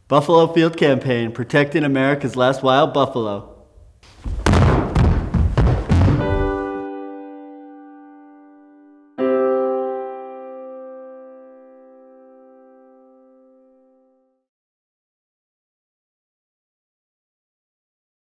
Buffalo Field Campaign, protecting America's last wild buffalo.